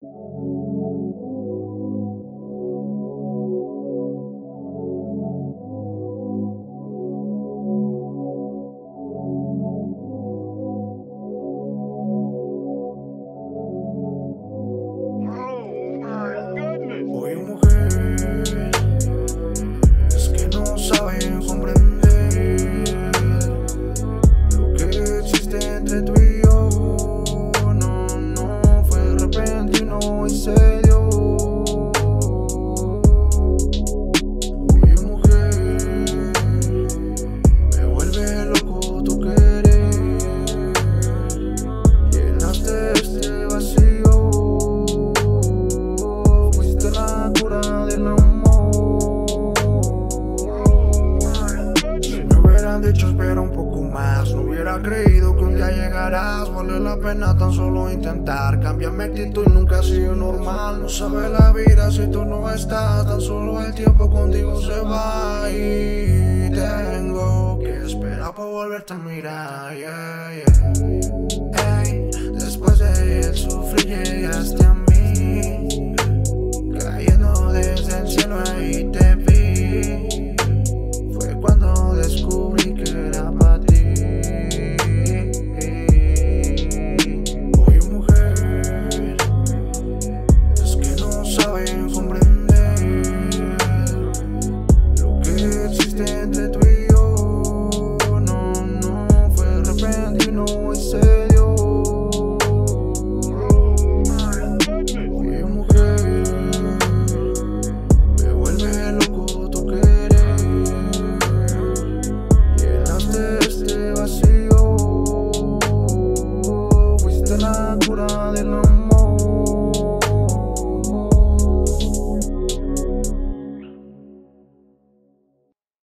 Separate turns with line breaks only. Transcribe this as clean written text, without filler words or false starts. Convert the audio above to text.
Oye mujer, es que no saben comprender lo que existe entre tú y yo. No fue repentino y se dio. Oye mujer, me vuelve loco tu querer. Llenaste este vacío. Dicho espera un poco más. No hubiera creído que un día llegarás. Vale la pena tan solo intentar. Cambia mi actitud, nunca ha sido normal. No sabe la vida si tú no estás. Tan solo el tiempo contigo se va. Y tengo que esperar para volverte a mirar, yeah. Hey, después de el sufrir